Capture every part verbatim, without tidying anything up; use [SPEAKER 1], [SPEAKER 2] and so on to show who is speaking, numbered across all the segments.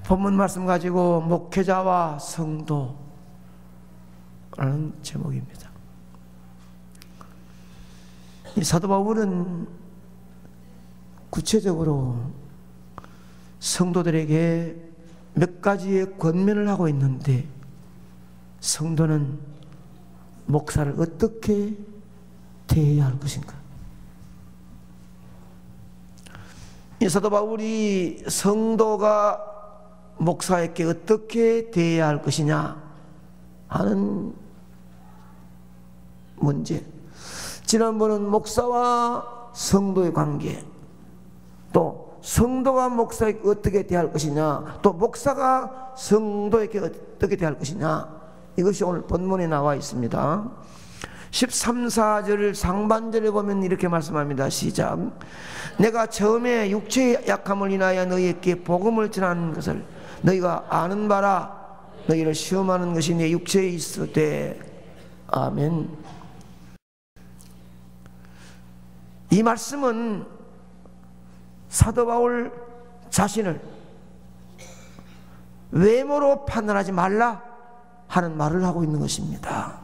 [SPEAKER 1] 본문 말씀 가지고 목회자와 성도라는 제목입니다. 이 사도 바울은 구체적으로 성도들에게 몇 가지의 권면을 하고 있는데, 성도는 목사를 어떻게 대해야 할 것인가? 이 사도 바울이 성도가 목사에게 어떻게 대해야 할 것이냐 하는 문제, 지난번은 목사와 성도의 관계, 또 성도가 목사에게 어떻게 대할 것이냐, 또 목사가 성도에게 어떻게 대할 것이냐, 이것이 오늘 본문에 나와 있습니다. 십삼, 사절 상반절에 보면 이렇게 말씀합니다. 시작. 내가 처음에 육체의 약함을 인하여 너희에게 복음을 전하는 것을 너희가 아는 바라. 너희를 시험하는 것이 내 육체에 있으되. 아멘. 이 말씀은 사도 바울 자신을 외모로 판단하지 말라 하는 말을 하고 있는 것입니다.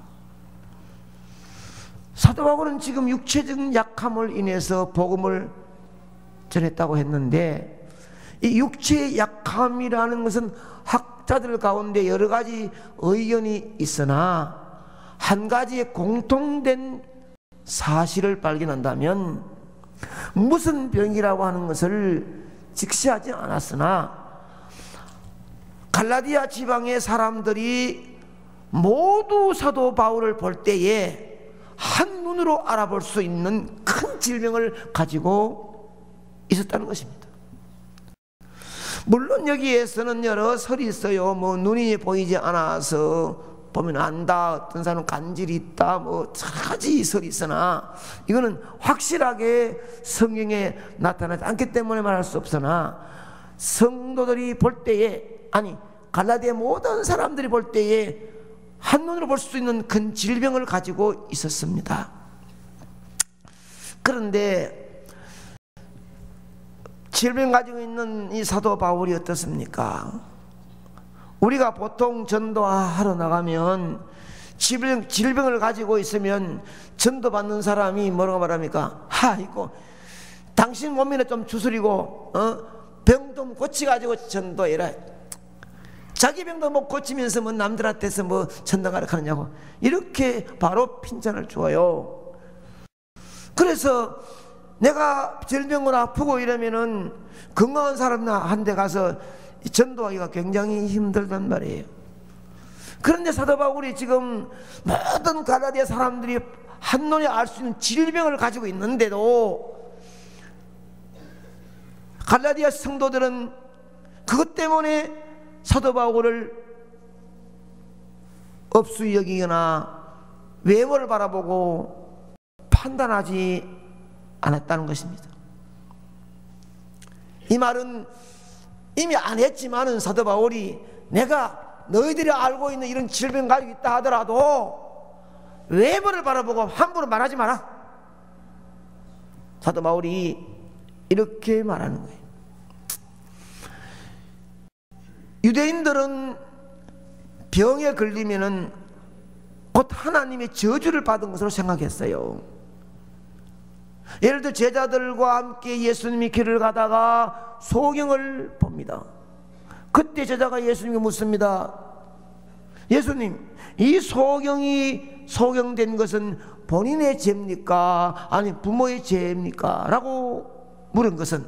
[SPEAKER 1] 사도 바울은 지금 육체적 약함을 인해서 복음을 전했다고 했는데, 이 육체의 약함이라는 것은 학자들 가운데 여러 가지 의견이 있으나 한 가지의 공통된 사실을 발견한다면, 무슨 병이라고 하는 것을 직시하지 않았으나 갈라디아 지방의 사람들이 모두 사도 바울을 볼 때에 한눈으로 알아볼 수 있는 큰 질병을 가지고 있었다는 것입니다. 물론 여기에서는 여러 설이 있어요. 뭐 눈이 보이지 않아서 보면 안다, 어떤 사람은 간질이 있다, 뭐 여러 가지 설이 있으나 이거는 확실하게 성경에 나타나지 않기 때문에 말할 수 없으나, 성도들이 볼 때에, 아니 갈라디아 모든 사람들이 볼 때에 한눈으로 볼 수 있는 큰 질병을 가지고 있었습니다. 그런데 질병 가지고 있는 이 사도 바울이 어떻습니까? 우리가 보통 전도하러 나가면 질병, 질병을 가지고 있으면 전도받는 사람이 뭐라고 말합니까? 아이고, 당신 몸이나 좀 주스리고 어? 병 좀 고치가지고 전도해라. 자기 병도 못 고치면서 뭐 남들한테서 뭐 전도하라 하느냐고, 이렇게 바로 핀잔을 줘요. 그래서 내가 질병으로 아프고 이러면은 건강한 사람한테 가서 전도하기가 굉장히 힘들단 말이에요. 그런데 사도 바울이 지금 모든 갈라디아 사람들이 한눈에 알 수 있는 질병을 가지고 있는데도 갈라디아 성도들은 그것 때문에 사도 바울을 업수 여기거나 외모를 바라보고 판단하지 않았다는 것입니다. 이 말은 이미 안 했지만은 사도 바울이 내가 너희들이 알고 있는 이런 질병 가지고 있다 하더라도 외모를 바라보고 함부로 말하지 마라. 사도 바울이 이렇게 말하는 거예요. 유대인들은 병에 걸리면은 곧 하나님의 저주를 받은 것으로 생각했어요. 예를 들어 제자들과 함께 예수님이 길을 가다가 소경을 봅니다. 그때 제자가 예수님께 묻습니다. 예수님, 이 소경이 소경된 것은 본인의 죄입니까? 아니 부모의 죄입니까? 라고 물은 것은,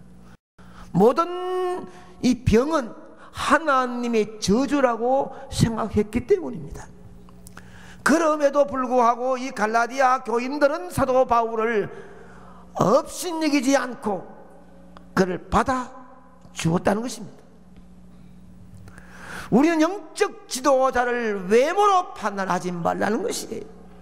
[SPEAKER 1] 모든 이 병은 하나님의 저주라고 생각했기 때문입니다. 그럼에도 불구하고 이 갈라디아 교인들은 사도 바울을 업신여기지 않고 그를 받아 주었다는 것입니다. 우리는 영적 지도자를 외모로 판단하지 말라는 것이에요.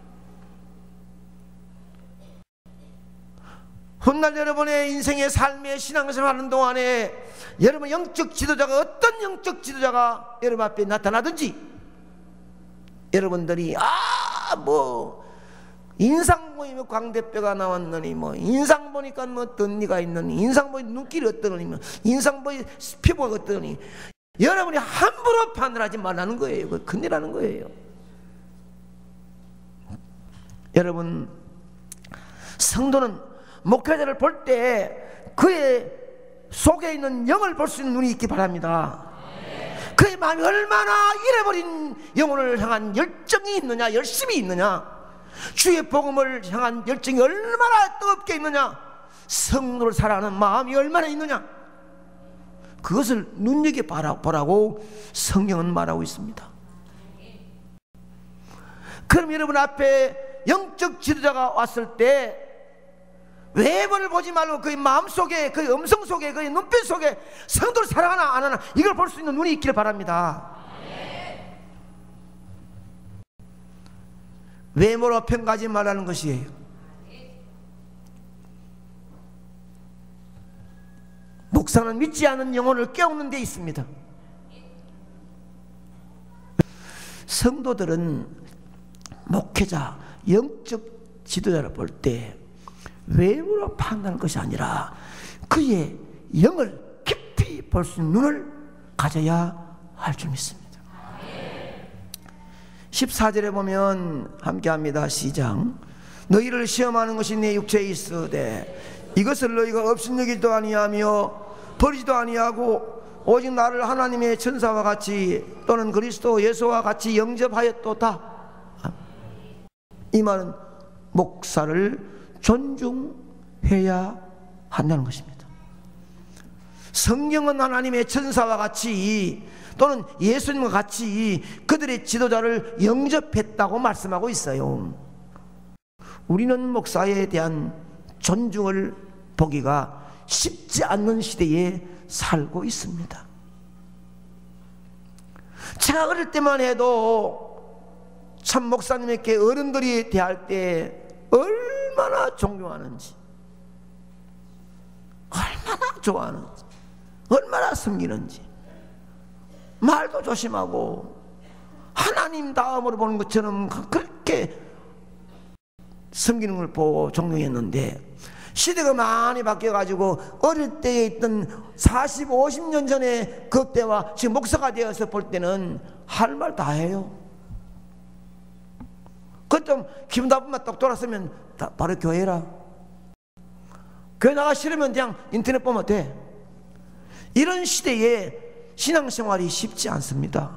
[SPEAKER 1] 훗날 여러분의 인생의 삶의 신앙생활 하는 동안에 여러분 영적 지도자가, 어떤 영적 지도자가 여러분 앞에 나타나든지 여러분들이 아 뭐 인상 보이면 광대뼈가 나왔느니, 뭐 인상 보니까 뭐 덧니가 있느니, 인상 보니 눈길이 어떠느니, 뭐 인상 보니 피부가 어떠느니, 여러분이 함부로 판단하지 말라는 거예요. 그 큰일 나는 거예요. 여러분, 성도는 목회자를 볼 때 그의 속에 있는 영을 볼 수 있는 눈이 있기 바랍니다. 그의 마음이 얼마나 잃어버린 영혼을 향한 열정이 있느냐, 열심이 있느냐, 주의 복음을 향한 열정이 얼마나 뜨겁게 있느냐, 성도를 사랑하는 마음이 얼마나 있느냐, 그것을 눈여겨보라고 성경은 말하고 있습니다. 그럼 여러분 앞에 영적 지도자가 왔을 때 외모를 보지 말고 그의 마음속에, 그의 음성 속에, 그의 눈빛 속에 성도를 사랑하나 안 하나 이걸 볼 수 있는 눈이 있기를 바랍니다. 외모로 평가하지 말라는 것이에요. 목사는 믿지 않은 영혼을 깨우는 데 있습니다. 성도들은 목회자, 영적 지도자를 볼 때 외모로 판단하는 것이 아니라 그의 영을 깊이 볼 수 있는 눈을 가져야 할 줄 믿습니다. 십사 절에 보면 함께합니다. 시작. 너희를 시험하는 것이 내 육체에 있으되 이것을 너희가 업신여기도 아니하며 버리지도 아니하고 오직 나를 하나님의 천사와 같이 또는 그리스도 예수와 같이 영접하였도다. 이 말은 목사를 존중해야 한다는 것입니다. 성경은 하나님의 천사와 같이 또는 예수님과 같이 그들의 지도자를 영접했다고 말씀하고 있어요. 우리는 목사에 대한 존중을 보기가 쉽지 않는 시대에 살고 있습니다. 제가 어릴 때만 해도 참 목사님에게 어른들이 대할 때 얼마나 존경하는지, 얼마나 좋아하는지, 얼마나 섬기는지, 말도 조심하고 하나님 다음으로 보는 것처럼 그렇게 섬기는 걸 보고 존경했는데 시대가 많이 바뀌어가지고 어릴 때에 있던 사십, 오십 년 전에 그때와 지금 목사가 되어서 볼 때는 할 말 다 해요. 그 좀 기분 나쁘면 똑 돌았으면 바로 교회라. 교회 나가 싫으면 그냥 인터넷 보면 돼. 이런 시대에 신앙생활이 쉽지 않습니다.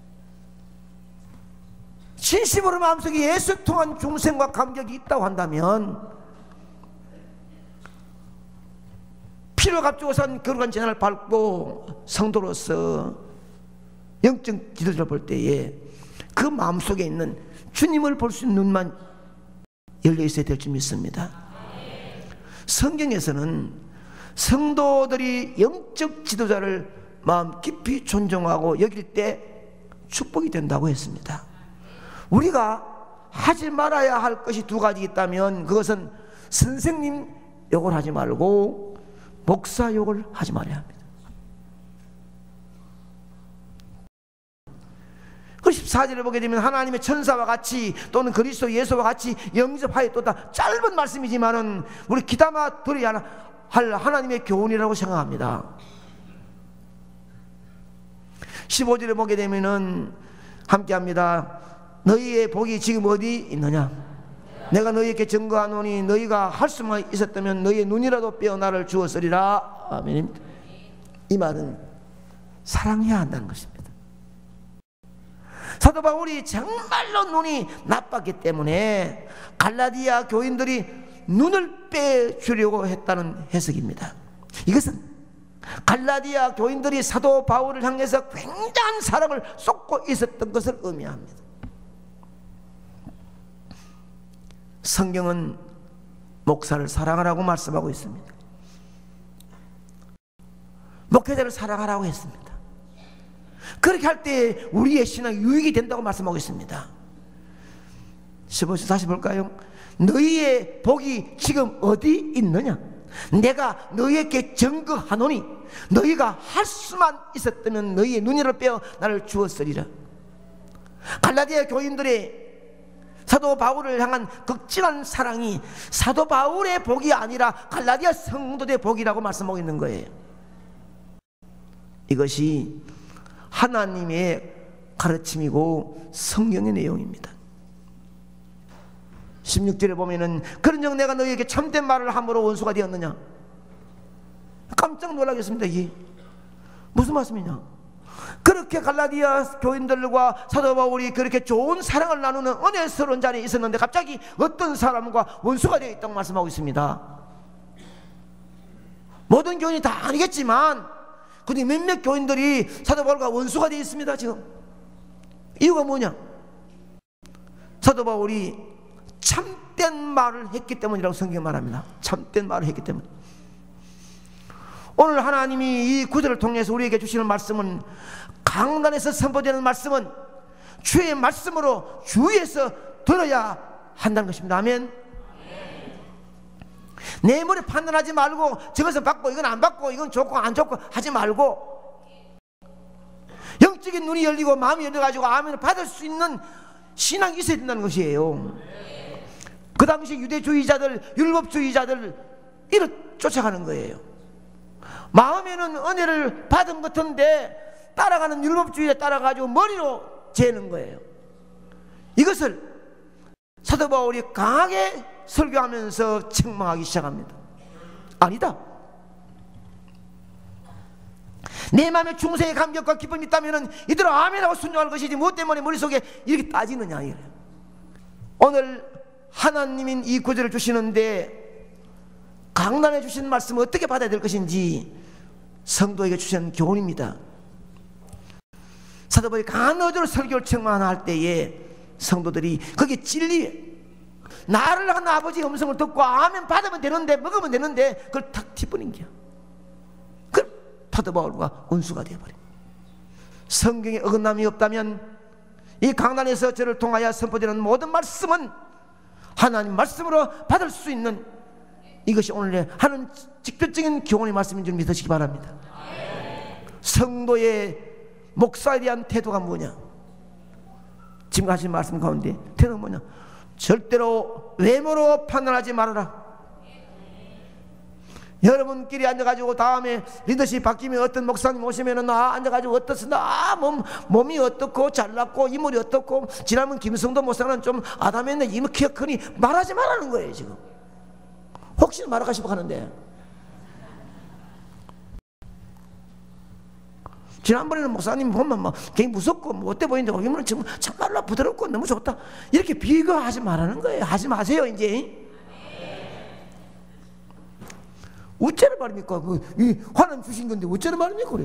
[SPEAKER 1] 진심으로 마음속에 예수 통한 중생과 감격이 있다고 한다면 피를 값주고 산 거룩한 재난을 밟고 성도로서 영적 지도자를 볼 때에 그 마음속에 있는 주님을 볼 수 있는 눈만 열려 있어야 될 줄 믿습니다. 성경에서는 성도들이 영적 지도자를 마음 깊이 존중하고 여길 때 축복이 된다고 했습니다. 우리가 하지 말아야 할 것이 두 가지 있다면 그것은 선생님 욕을 하지 말고 목사 욕을 하지 말아야 합니다. 십사 절을 보게 되면 하나님의 천사와 같이 또는 그리스도 예수와 같이 영접하였도다. 짧은 말씀이지만은 우리 귀담아 들어야 할 하나님의 교훈이라고 생각합니다. 십오 절에 보게 되면은 함께합니다. 너희의 복이 지금 어디 있느냐? 내가 너희에게 증거하노니 너희가 할 수만 있었다면 너희의 눈이라도 빼어 나를 주었으리라. 아멘. 이 말은 사랑해야 한다는 것입니다. 사도 바울이 정말로 눈이 나빴기 때문에 갈라디아 교인들이 눈을 빼주려고 했다는 해석입니다. 이것은 갈라디아 교인들이 사도 바울을 향해서 굉장한 사랑을 쏟고 있었던 것을 의미합니다. 성경은 목사를 사랑하라고 말씀하고 있습니다. 목회자를 사랑하라고 했습니다. 그렇게 할 때 우리의 신앙이 유익이 된다고 말씀하고 있습니다. 십오 절 다시 볼까요? 너희의 복이 지금 어디 있느냐? 내가 너희에게 증거하노니 너희가 할 수만 있었다면 너희의 눈이를 빼어 나를 주었으리라. 갈라디아 교인들의 사도 바울을 향한 극진한 사랑이 사도 바울의 복이 아니라 갈라디아 성도들의 복이라고 말씀하고 있는 거예요. 이것이 하나님의 가르침이고 성경의 내용입니다. 십육 절에 보면은 그런즉 내가 너희에게 참된 말을 함으로 원수가 되었느냐. 깜짝 놀라겠습니다. 이게 무슨 말씀이냐. 그렇게 갈라디아 교인들과 사도 바울이 그렇게 좋은 사랑을 나누는 은혜스러운 자리에 있었는데 갑자기 어떤 사람과 원수가 되어 있다고 말씀하고 있습니다. 모든 교인이 다 아니겠지만 근데 몇몇 교인들이 사도 바울과 원수가 되어 있습니다. 지금 이유가 뭐냐. 사도 바울이 참된 말을 했기 때문이라고 성경이 말합니다. 참된 말을 했기 때문. 오늘 하나님이 이 구절을 통해서 우리에게 주시는 말씀은, 강단에서 선포되는 말씀은 주의 말씀으로 주위에서 들어야 한다는 것입니다. 아멘. 내 머리 판단하지 말고 저것은 받고 이건 안 받고 이건 좋고 안 좋고 하지 말고 영적인 눈이 열리고 마음이 열려가지고 아멘을 받을 수 있는 신앙이 있어야 된다는 것이에요. 그 당시 유대주의자들, 율법주의자들 이를 쫓아가는 거예요. 마음에는 은혜를 받은 것 같은데 따라가는 율법주의에 따라가지고 머리로 재는 거예요. 이것을 사도 바울이 강하게 설교하면서 책망하기 시작합니다. 아니다. 내 마음에 충성의 감격과 기쁨이 있다면 이대로 아멘하고 순종할 것이지 무엇 때문에 머릿속에 이렇게 따지느냐 이래요. 오늘 하나님인 이 구절을 주시는데 강단해 주신 말씀을 어떻게 받아야 될 것인지 성도에게 주신 교훈입니다. 사도 바울이 강한 어조로 설교를 책망할 때에 성도들이 거기에 찔리, 나를 한 아버지의 음성을 듣고 아멘 받으면 되는데 먹으면 되는데 그걸 탁 튀뿌린 거야. 그럼 사도 바울과 원수가 되어버려. 성경에 어긋남이 없다면 이 강단에서 저를 통하여 선포되는 모든 말씀은 하나님 말씀으로 받을 수 있는, 이것이 오늘 하는 직접적인 교훈의 말씀인 줄 믿으시기 바랍니다. 성도의 목사에 대한 태도가 뭐냐. 지금 하신 말씀 가운데 태도가 뭐냐. 절대로 외모로 판단하지 말아라. 여러분끼리 앉아가지고 다음에 리더십 바뀌면 어떤 목사님 오시면은 아 앉아가지고 어떻습니다. 아 몸, 몸이 어떻고 잘났고 이물이 어떻고, 지난번 김성도 목사는 좀 아담했네 이물 키가 크니 말하지 말라는 거예요. 지금 혹시 말할까 싶어 하는데, 지난번에는 목사님 보면 막 굉장히 무섭고 뭐 어때 보이는데 이물은 지금 참말로 부드럽고 너무 좋다 이렇게 비교하지 말라는 거예요. 하지 마세요. 이제 어째를 말입니까? 그, 이 화는 주신 건데 어째를 말입니까? 그래.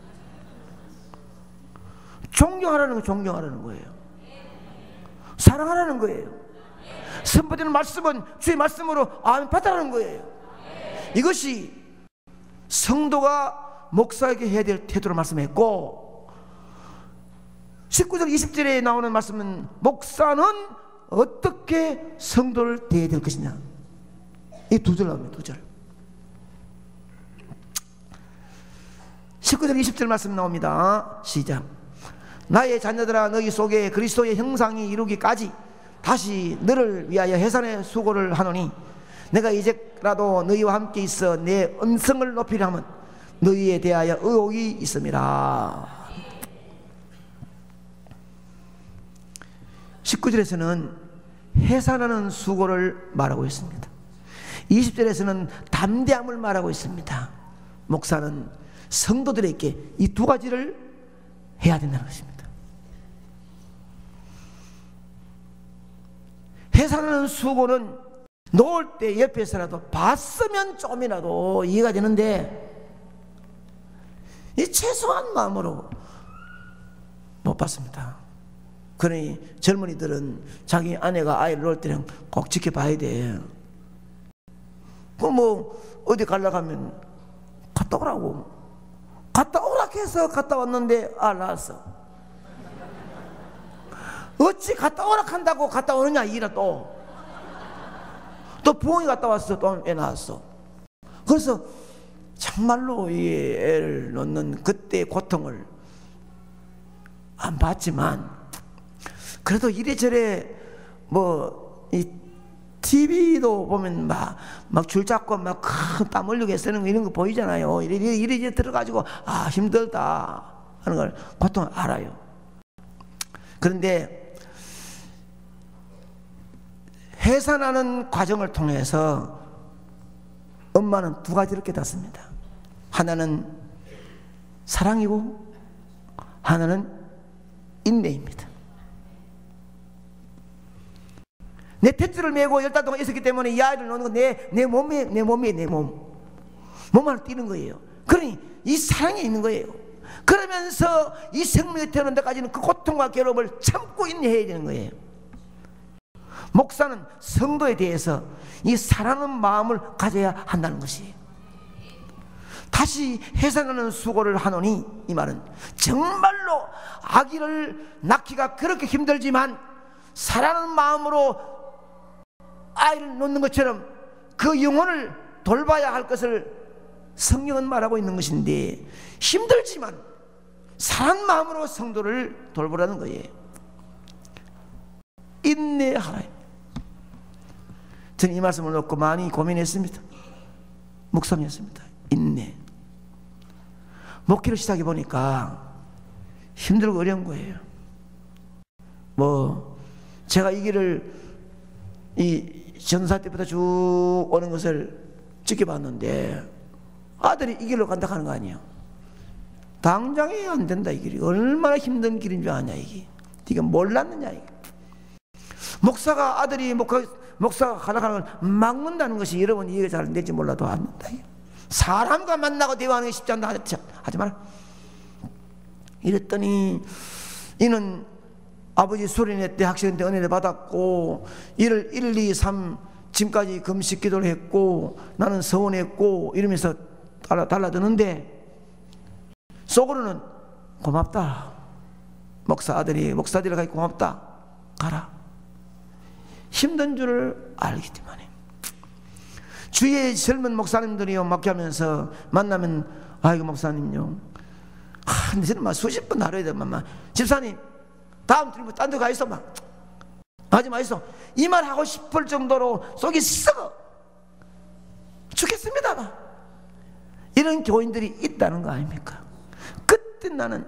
[SPEAKER 1] 존경하라는 거, 존경하라는 거예요. 사랑하라는 거예요. 선포되는 말씀은 주의 말씀으로 아멘 받으라는 거예요. 이것이 성도가 목사에게 해야 될 태도로 말씀했고, 십구 절 이십 절에 나오는 말씀은 목사는 어떻게 성도를 대해야 될 것이냐. 이 두 절 나옵니다. 두 절. 십구 절 이십 절 말씀 나옵니다. 시작. 나의 자녀들아 너희 속에 그리스도의 형상이 이루기까지 다시 너를 위하여 해산의 수고를 하노니 내가 이제라도 너희와 함께 있어 내 음성을 높이려 하면 너희에 대하여 의혹이 있음이라. 십구 절에서는 해산하는 수고를 말하고 있습니다. 이십 절에서는 담대함을 말하고 있습니다. 목사는 성도들에게 이 두 가지를 해야 된다는 것입니다. 해산하는 수고는 놓을 때 옆에서라도 봤으면 좀이라도 이해가 되는데 이 최소한 마음으로 못 봤습니다. 그러니 젊은이들은 자기 아내가 아이를 놓을 때는 꼭 지켜봐야 돼. 그 뭐 어디 가려고 하면 갔다 오라고. 갔다 오라 해서 갔다 왔는데 아 나왔어. 어찌 갔다 오라 한다고 갔다 오느냐 이라. 또 또 부엉이 갔다 왔어. 또 애 낳았어. 그래서 정말로 이 애를 놓는 그때의 고통을 안 봤지만 그래도 이래저래 뭐 이 티비도 보면 막 막 줄 잡고 막 큰 땀 흘리게 쓰는 거 이런 거 보이잖아요. 이래 이래 이래 들어가지고 아 힘들다. 하는 걸 보통 알아요. 그런데 해산하는 과정을 통해서 엄마는 두 가지를 깨닫습니다. 하나는 사랑이고 하나는 인내입니다. 내 탯줄을 메고 열 달 동안 있었기 때문에 이 아이를 놓는 건 내, 내 몸에, 내 몸에, 내 몸. 몸 안을 뛰는 거예요. 그러니 이 사랑이 있는 거예요. 그러면서 이 생명이 태어난 데까지는 그 고통과 괴로움을 참고 인내해야 되는 거예요. 목사는 성도에 대해서 이 사랑하는 마음을 가져야 한다는 것이에요. 다시 해산하는 수고를 하노니, 이 말은 정말로 아기를 낳기가 그렇게 힘들지만 사랑하는 마음으로 아이를 놓는 것처럼 그 영혼을 돌봐야 할 것을 성경은 말하고 있는 것인데, 힘들지만 사랑하는 마음으로 성도를 돌보라는 거예요. 인내하라. 저는 이 말씀을 놓고 많이 고민했습니다. 묵상했습니다. 인내. 목회를 시작해 보니까 힘들고 어려운 거예요. 뭐 제가 이 길을 이 전사 때부터 쭉 오는 것을 지켜봤는데 아들이 이 길로 간다 하는 거 아니에요. 당장에 안 된다. 이 길이 얼마나 힘든 길인 줄 아냐. 이게 네가 몰랐느냐. 이게 목사가 아들이 목사, 목사가 가다 가는 걸 막는다는 것이 여러분 이해가 잘 될지 몰라도 안 된다. 사람과 만나고 대화하는 게 쉽지 않다. 하지 마라. 이랬더니 이는 아버지 수련회 때 학생 때 은혜를 받았고 일을 일, 이, 삼 지금까지 금식 기도를 했고 나는 서운했고 이러면서 달라, 달라드는데 속으로는 고맙다. 목사 아들이 목사들이 가기 고맙다. 가라. 힘든 줄을 알기 때문에. 주위에 젊은 목사님들이요 맡겨하면서 만나면 아이고 목사님요, 아, 근데 저는 막 수십 번 하루에 막 집사님 다음 주에 딴 데 가 있어 막 하지 마 있어 이 말 하고 싶을 정도로 속이 썩어 죽겠습니다 막 이런 교인들이 있다는 거 아닙니까? 그때 나는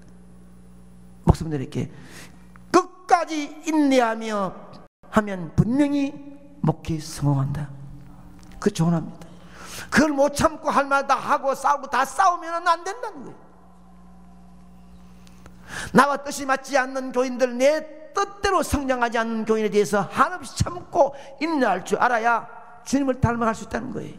[SPEAKER 1] 목사님들에게 끝까지 인내하며 하면 분명히 목회 성공한다. 그 조언합니다. 그걸 못 참고 할 말 다 하고 싸우고 다 싸우면 안 된다는 거예요. 나와 뜻이 맞지 않는 교인들, 내 뜻대로 성장하지 않는 교인에 대해서 한없이 참고 인내할 줄 알아야 주님을 닮아갈 수 있다는 거예요.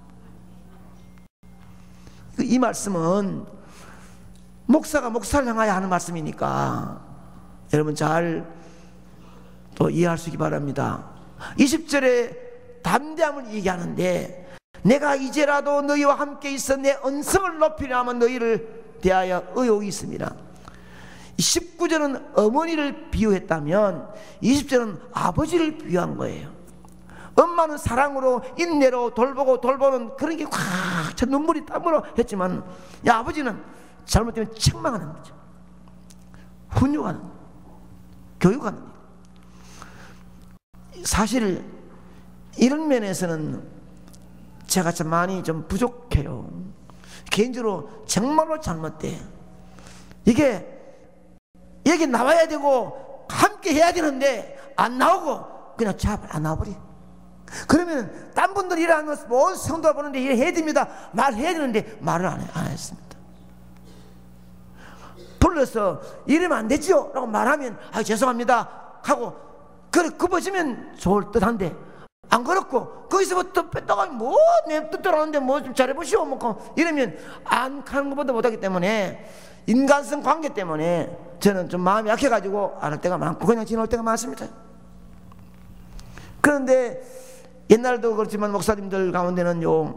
[SPEAKER 1] 이 말씀은 목사가 목사를 향하여 하는 말씀이니까 여러분 잘 또 이해할 수 있기 바랍니다. 이십 절에 담대함을 얘기하는데 내가 이제라도 너희와 함께 있어 내 언성을 높이려 하면 너희를 대하여 의혹이 있습니다. 십구 절은 어머니를 비유했다면 이십 절은 아버지를 비유한 거예요. 엄마는 사랑으로 인내로 돌보고 돌보는 그런 게 꽉 차 눈물이 땀으로 했지만 이 아버지는 잘못되면 책망하는 거죠. 훈육하는 거예요. 교육하는 거예요. 사실 이런 면에서는 제가 참 많이 좀 부족해요. 개인적으로 정말로 잘못돼. 이게 여기 나와야 되고 함께 해야 되는데 안 나오고 그냥 제발 안 나와버려. 그러면 딴 분들 일하는 온 성도가 보는데 일해야 됩니다. 말해야 되는데 말을 안, 해, 안 했습니다. 불러서 이러면 안 되죠 라고 말하면 아 죄송합니다 하고 그래 굽어지면 좋을 듯한데 안 그렇고 거기서부터 뺐다가 뭐 내 뜻대로 하는데 뭐 좀 잘해보시오 뭐 이러면 안 하는 것보다 못하기 때문에 인간성 관계 때문에 저는 좀 마음이 약해가지고 안 할 때가 많고 그냥 지나올 때가 많습니다. 그런데 옛날도 그렇지만 목사님들 가운데는요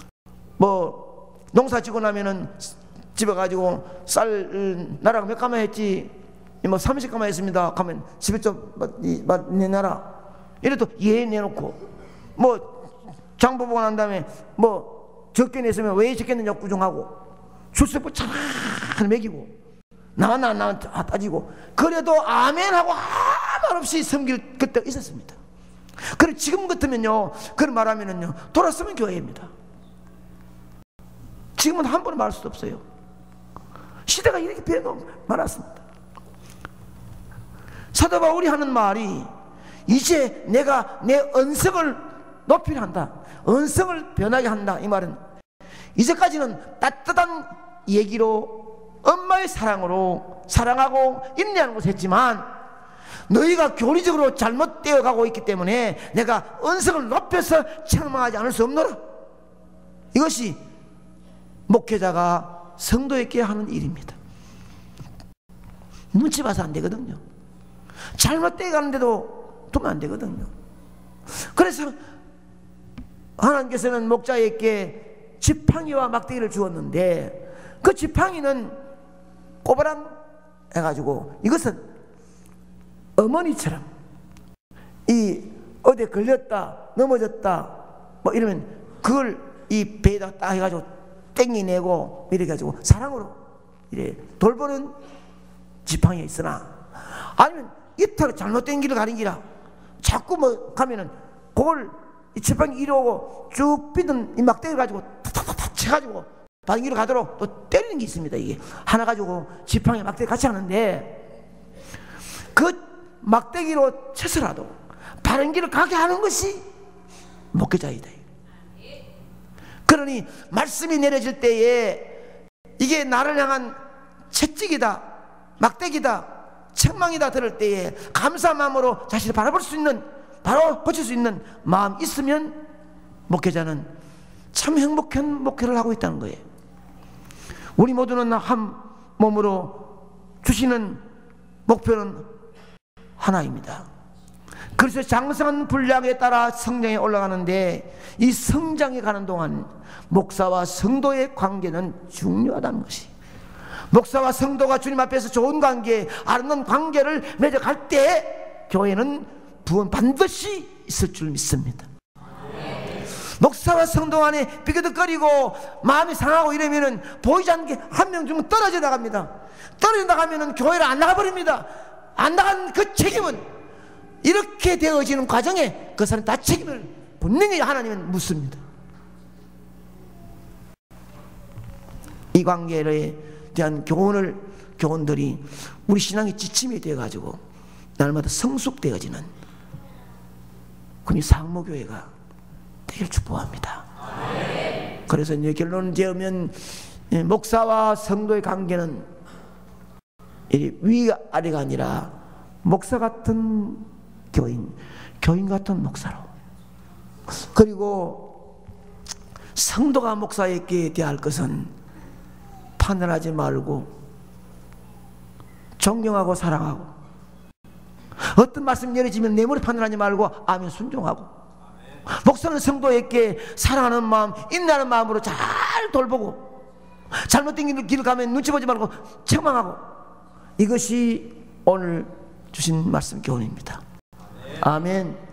[SPEAKER 1] 뭐 농사 지고 나면은 집에 가지고 쌀 나라가 몇 가마 했지 뭐 삼십 가마 했습니다 하면 집에 좀 내놔라 이래도 예 내놓고 뭐 장보 보고 난 다음에 뭐 적게 냈으면 왜 적게 냈냐 구정하고 출석부 잘 먹이고 나왔나 안 나왔나 따지고 그래도 아멘 하고 아무 말 없이 섬길 그때가 있었습니다. 그럼 지금 같으면요 그런 말하면은요 돌아서면 교회입니다. 지금은 함부로 말할 수도 없어요. 시대가 이렇게 변해 많았습니다. 사도 바울이 하는 말이 이제 내가 내 언성을 높이려 한다, 언성을 변하게 한다. 이 말은 이제까지는 따뜻한 얘기로 엄마의 사랑으로 사랑하고 인내하는 것을 했지만 너희가 교리적으로 잘못되어 가고 있기 때문에 내가 언성을 높여서 책망하지 않을 수 없노라. 이것이 목회자가 성도에게 하는 일입니다. 눈치 봐서 안 되거든요. 잘못되어 가는데도 두면 안 되거든요. 그래서 하나님께서는 목자에게 지팡이와 막대기를 주었는데 그 지팡이는 꼬부랑 해가지고 이것은 어머니처럼 이 어디에 걸렸다 넘어졌다 뭐 이러면 그걸 이 배에다 딱 해가지고 땡기내고 이렇게 해가지고 사랑으로 이래 돌보는 지팡이가 있으나 아니면 이탈 잘못된 길을 가는 기라 자꾸 뭐 가면은 그걸 이 지팡이 이리 오고 쭉 삐든 이 막대기를 가지고 탁탁탁탁 쳐가지고 다른 길로 가도록 또 때리는 게 있습니다. 이게 하나 가지고 지팡이 막대기 같이 하는데 그 막대기로 쳐서라도 바른 길을 가게 하는 것이 목회자이다. 그러니 말씀이 내려질 때에 이게 나를 향한 채찍이다, 막대기다, 책망이다 들을 때에 감사한 마음으로 자신을 바라볼 수 있는, 바로 고칠 수 있는 마음 있으면 목회자는 참 행복한 목회를 하고 있다는 거예요. 우리 모두는 한 몸으로 주시는 목표는 하나입니다. 그래서 장성한 분량에 따라 성장에 올라가는데 이 성장에 가는 동안 목사와 성도의 관계는 중요하다는 것이, 목사와 성도가 주님 앞에서 좋은 관계, 아름다운 관계를 맺어갈 때 교회는 부흥 반드시 있을 줄 믿습니다. 목사와 성도 안에 비교덕거리고 마음이 상하고 이러면은 보이지 않는 게 한 명 중에 떨어져 나갑니다. 떨어져 나가면은 교회를 안 나가버립니다. 안 나간 그 책임은 이렇게 되어지는 과정에 그 사람 다 책임을 분명히 하나님은 묻습니다. 이 관계에 대한 교훈을 교훈들이 우리 신앙의 지침이 되어가지고 날마다 성숙되어지는 그니 상무교회가 되길 축복합니다. 그래서 이제 결론을 지으면 목사와 성도의 관계는 위아래가 아니라 목사 같은 교인, 교인 같은 목사로, 그리고 성도가 목사에게 대할 것은 판단하지 말고 존경하고 사랑하고, 어떤 말씀 내려지면 내 머리 판단하지 말고 아멘 순종하고, 목사는 성도에게 사랑하는 마음, 인내하는 마음으로 잘 돌보고, 잘못된 길을 가면 눈치 보지 말고 책망하고, 이것이 오늘 주신 말씀 교훈입니다. 아멘.